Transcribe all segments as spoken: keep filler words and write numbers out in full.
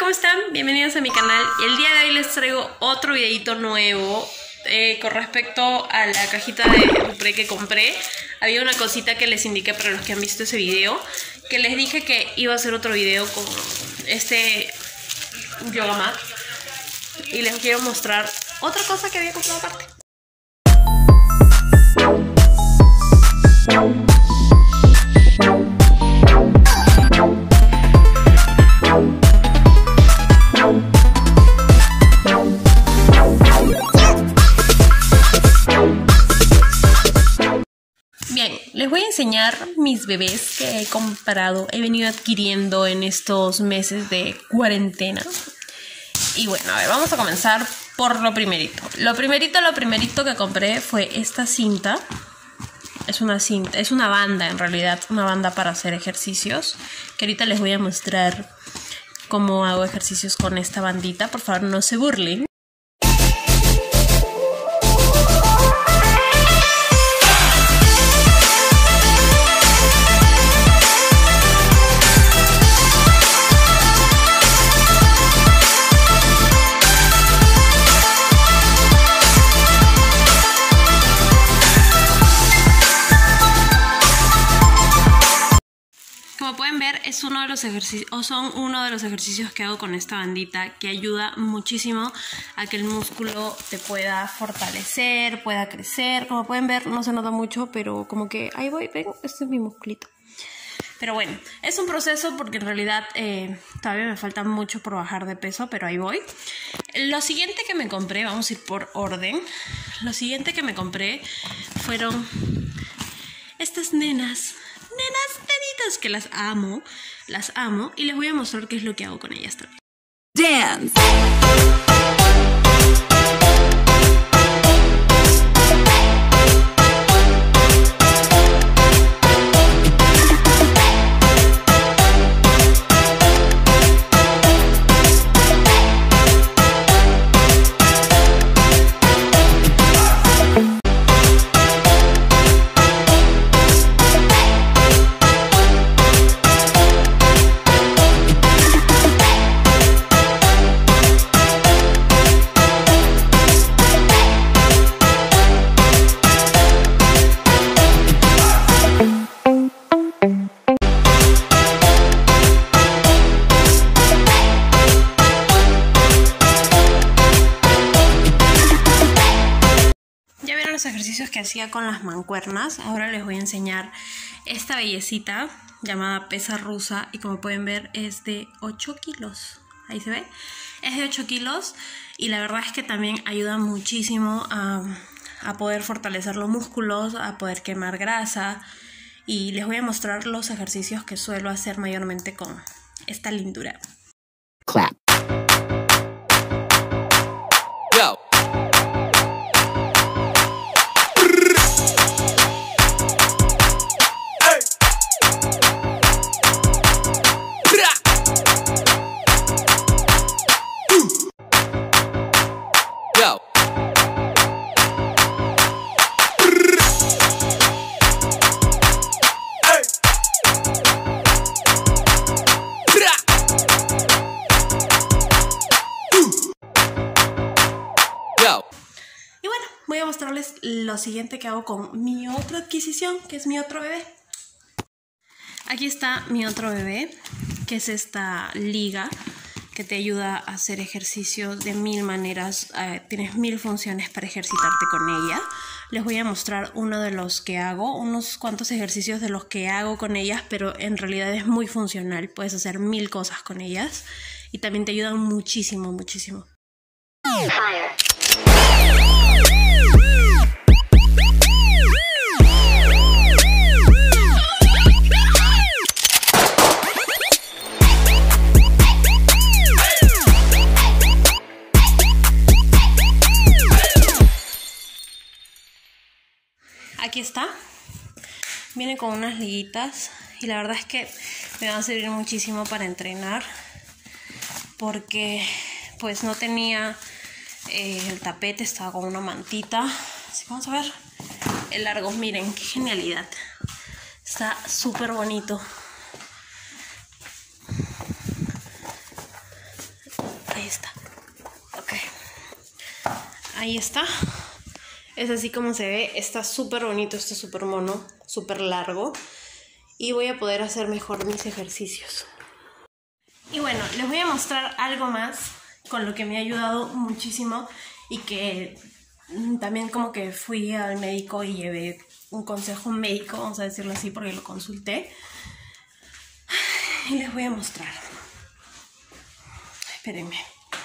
¿cómo están? Bienvenidos a mi canal. Y el día de hoy les traigo otro videito nuevo eh, con respecto a la cajita de Dupré que compré. Había una cosita que les indiqué para los que han visto ese video, que les dije que iba a hacer otro video con este yoga mat, y les quiero mostrar otra cosa que había comprado aparte. Bien, les voy a enseñar mis bebés que he comprado, he venido adquiriendo en estos meses de cuarentena. Y bueno, a ver, vamos a comenzar por lo primerito. Lo primerito, lo primerito que compré fue esta cinta. Es una cinta, es una banda en realidad, una banda para hacer ejercicios. Que ahorita les voy a mostrar cómo hago ejercicios con esta bandita. Por favor, no se burlen. Como pueden ver, es uno de los ejercicios, o son uno de los ejercicios que hago con esta bandita, que ayuda muchísimo a que el músculo te pueda fortalecer, pueda crecer. Como pueden ver, no se nota mucho, pero como que ahí voy, ven, este es mi musculito. Pero bueno, es un proceso porque en realidad eh, todavía me falta mucho por bajar de peso, pero ahí voy. Lo siguiente que me compré, vamos a ir por orden. Lo siguiente que me compré fueron estas nenas. Nenas, nenitas, que las amo, las amo, y les voy a mostrar qué es lo que hago con ellas también. Dance. Los ejercicios que hacía con las mancuernas. Ahora les voy a enseñar esta bellecita llamada pesa rusa, y como pueden ver es de ocho kilos. Ahí se ve, es de ocho kilos, y la verdad es que también ayuda muchísimo a, a poder fortalecer los músculos, a poder quemar grasa. Y les voy a mostrar los ejercicios que suelo hacer mayormente con esta lindura. Clap. Go. Y bueno, voy a mostrarles lo siguiente que hago con mi otra adquisición, que es mi otro bebé. Aquí está mi otro bebé, que es esta liga que te ayuda a hacer ejercicios de mil maneras. Eh, tienes mil funciones para ejercitarte con ella. Les voy a mostrar uno de los que hago, unos cuantos ejercicios de los que hago con ellas, pero en realidad es muy funcional. Puedes hacer mil cosas con ellas y también te ayudan muchísimo, muchísimo. Fire. Aquí está, viene con unas liguitas y la verdad es que me va a servir muchísimo para entrenar, porque pues no tenía eh, el tapete, estaba con una mantita. Así que vamos a ver el largo, miren qué genialidad, está súper bonito. ahí está. Es así como se ve. Está súper bonito, está súper mono, súper largo. Y voy a poder hacer mejor mis ejercicios. Y bueno, les voy a mostrar algo más con lo que me ha ayudado muchísimo y que también como que fui al médico y llevé un consejo médico, vamos a decirlo así, porque lo consulté. Y les voy a mostrar. Espérenme.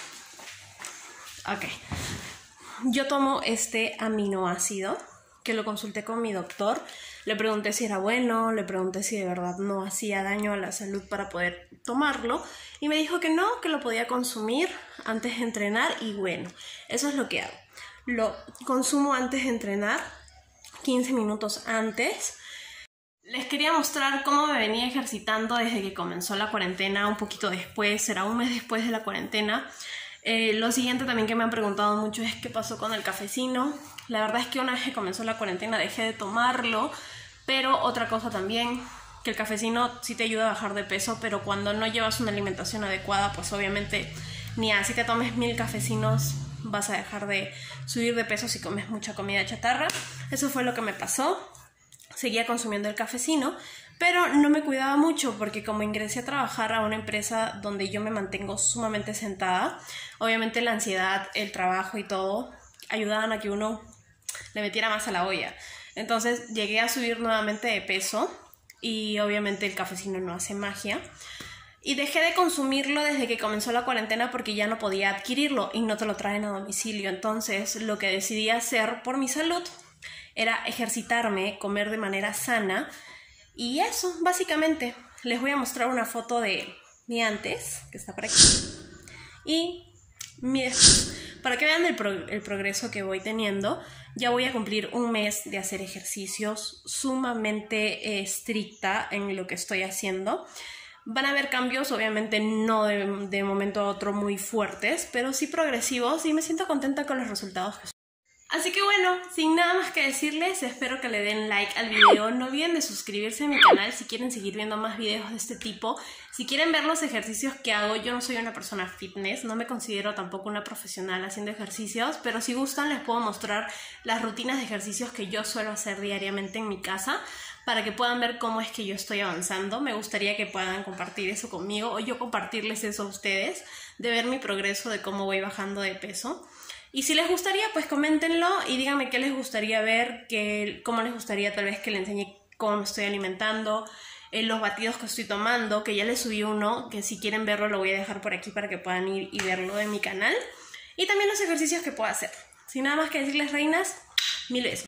Ok. Yo tomo este aminoácido, que lo consulté con mi doctor. Le pregunté si era bueno, le pregunté si de verdad no hacía daño a la salud para poder tomarlo. Y me dijo que no, que lo podía consumir antes de entrenar. Y bueno, eso es lo que hago. Lo consumo antes de entrenar, quince minutos antes. Les quería mostrar cómo me venía ejercitando desde que comenzó la cuarentena, un poquito después, será un mes después de la cuarentena. Eh, lo siguiente también que me han preguntado mucho es qué pasó con el cafecino. La verdad es que una vez que comenzó la cuarentena dejé de tomarlo, pero otra cosa también, que el cafecino sí te ayuda a bajar de peso, pero cuando no llevas una alimentación adecuada, pues obviamente ni así te tomes mil cafecinos vas a dejar de subir de peso si comes mucha comida chatarra. Eso fue lo que me pasó. Seguía consumiendo el cafecino, pero no me cuidaba mucho porque como ingresé a trabajar a una empresa donde yo me mantengo sumamente sentada, obviamente la ansiedad, el trabajo y todo ayudaban a que uno le metiera más a la olla. Entonces llegué a subir nuevamente de peso y obviamente el cafecino no hace magia. Y dejé de consumirlo desde que comenzó la cuarentena porque ya no podía adquirirlo y no te lo traen a domicilio. Entonces lo que decidí hacer por mi salud era ejercitarme, comer de manera sana y eso, básicamente. Les voy a mostrar una foto de mi antes, que está por aquí, y mi después, para que vean el, pro el progreso que voy teniendo. Ya voy a cumplir un mes de hacer ejercicios sumamente eh, estricta en lo que estoy haciendo. Van a haber cambios, obviamente no de, de momento a otro muy fuertes, pero sí progresivos y me siento contenta con los resultados que estoy. Así que bueno, sin nada más que decirles, espero que le den like al video. No olviden de suscribirse a mi canal si quieren seguir viendo más videos de este tipo. Si quieren ver los ejercicios que hago, yo no soy una persona fitness, no me considero tampoco una profesional haciendo ejercicios, pero si gustan les puedo mostrar las rutinas de ejercicios que yo suelo hacer diariamente en mi casa para que puedan ver cómo es que yo estoy avanzando. Me gustaría que puedan compartir eso conmigo o yo compartirles eso a ustedes, de ver mi progreso, de cómo voy bajando de peso. Y si les gustaría, pues coméntenlo y díganme qué les gustaría ver, que, cómo les gustaría tal vez que les enseñe cómo me estoy alimentando, eh, los batidos que estoy tomando, que ya les subí uno, que si quieren verlo lo voy a dejar por aquí para que puedan ir y verlo en mi canal. Y también los ejercicios que puedo hacer. Sin nada más que decirles, reinas, mil besos.